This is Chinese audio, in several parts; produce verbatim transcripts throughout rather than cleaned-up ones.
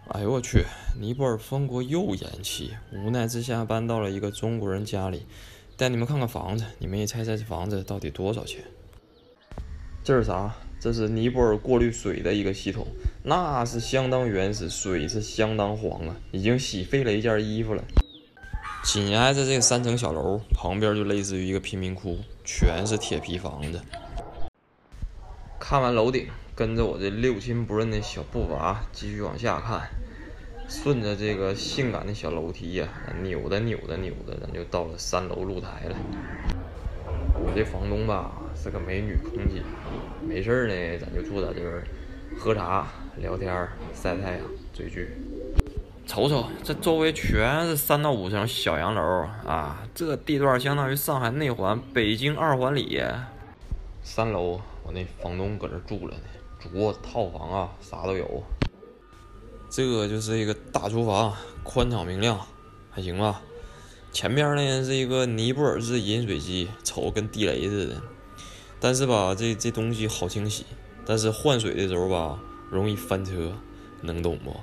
哎呦我去！尼泊尔封国又延期，无奈之下搬到了一个中国人家里，带你们看看房子。你们也猜猜这房子到底多少钱？这是啥？这是尼泊尔过滤水的一个系统，那是相当原始，水是相当黄啊，已经洗废了一件衣服了。紧挨着这个三层小楼，旁边就类似于一个贫民窟，全是铁皮房子。看完楼顶，跟着我这六亲不认的小步伐继续往下看，顺着这个性感的小楼梯呀、啊，扭的扭的扭的，咱就到了三楼露台了。我这房东吧是个美女空姐，没事呢，咱就坐在这儿喝茶、聊天、晒太阳、追剧。瞅瞅，这周围全是三到五层小洋楼啊，这地段相当于上海内环、北京二环里。三楼我那房东搁这住了呢，主卧套房啊，啥都有。这个就是一个大厨房，宽敞明亮，还行吧。前边呢是一个尼泊尔式饮水机，瞅跟地雷似的。但是吧，这这东西好清洗，但是换水的时候吧，容易翻车，能懂不？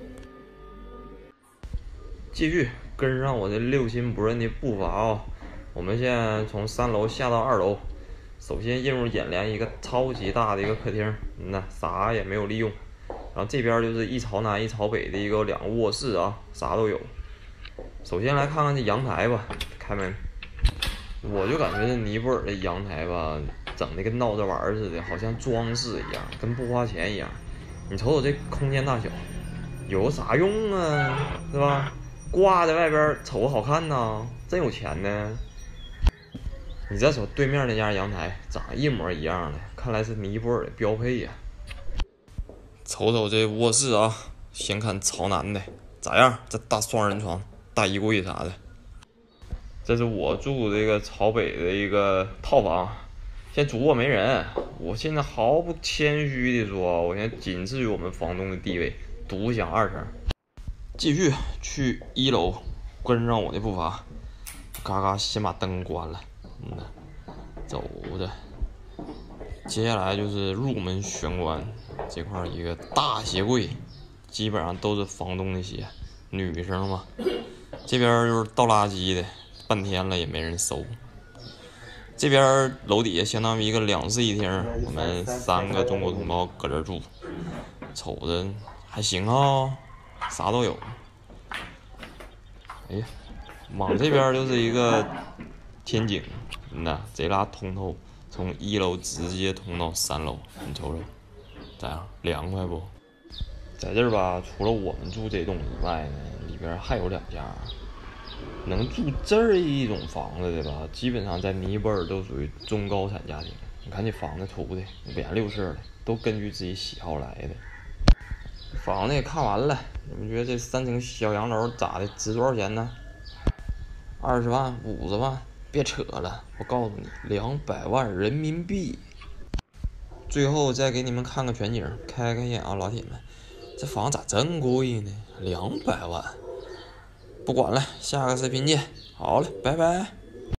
继续跟上我这六亲不认的步伐哦，我们现在从三楼下到二楼。首先映入眼帘一个超级大的一个客厅，嗯呐，啥也没有利用。然后这边就是一朝南一朝北的一个两个卧室啊，啥都有。首先来看看这阳台吧，开门。我就感觉这尼泊尔的阳台吧，整的跟闹着玩似的，好像装饰一样，跟不花钱一样。你瞅瞅这空间大小，有啥用啊？是吧？挂在外边瞅好看呐，真有钱呢。你再瞅对面那家阳台，长得一模一样的，看来是尼泊尔的标配呀、啊。瞅瞅这卧室啊，先看朝南的，咋样？这大双人床、大衣柜啥的。这是我住这个朝北的一个套房，现在主卧没人。我现在毫不谦虚的说，我现在仅次于我们房东的地位，独享二层。继续去一楼，跟上我的步伐，嘎嘎先把灯关了。嗯呐，走着。接下来就是入门玄关，这块一个大鞋柜，基本上都是房东的鞋，女生嘛。这边就是倒垃圾的，半天了也没人收。这边楼底下相当于一个两室一厅，我们三个中国同胞搁这住，瞅着还行啊、哦，啥都有。哎呀，往这边就是一个天井。嗯呐，贼拉通透，从一楼直接通到三楼，你瞅瞅，咋样？凉快不？在这儿吧，除了我们住这栋以外呢，里边还有两家能住这儿一种房子的吧，基本上在尼泊尔都属于中高产家庭。你看这房子图的五颜六色的，都根据自己喜好来的。房子也看完了，你们觉得这三层小洋楼咋的？值多少钱呢？二十万、五十万？别扯了，我告诉你，两百万人民币。最后再给你们看个全景，开开眼啊，老铁们，这房咋这么贵呢？两百万！不管了，下个视频见。好嘞，拜拜。